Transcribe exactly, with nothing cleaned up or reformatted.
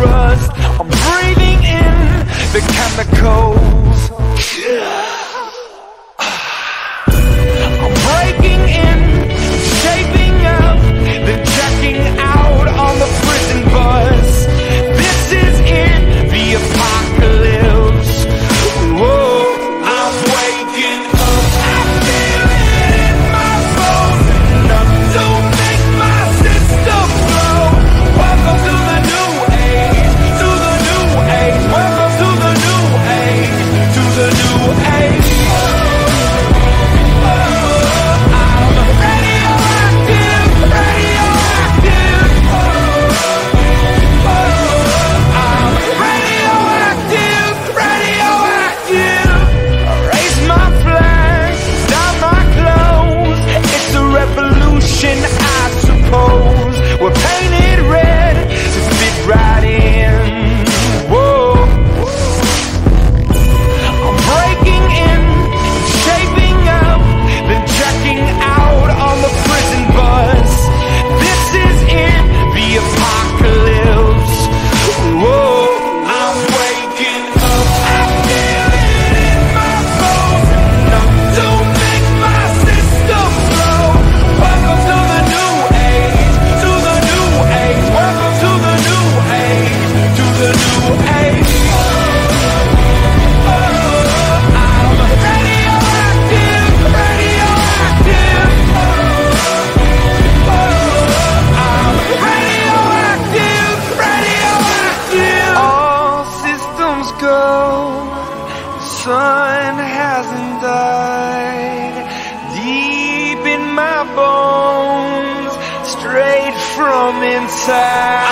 rust. I'm breathing in the chemicals. I'm breaking in, shaping up, then checking out on the prison bus. This is it, the apocalypse. Whoa, I'm waking up. I feel it in my bones, enough to make my system blow. Welcome to the new age, to the new age. Welcome to the new age, to the new age. I suppose we're painted red to fit right in. Whoa, I'm breaking in, shaping up, then checking out on the prison bus. This is it, the apocalypse. Whoa, I'm waking up. I feel it in my bones, enough to make my system blow. Welcome to the new age, to the new age. Welcome to the new age, to the new age. I'm radioactive, radioactive. I'm radioactive, radioactive. All systems go, the sun hasn't died. Deep in my bones, straight from inside.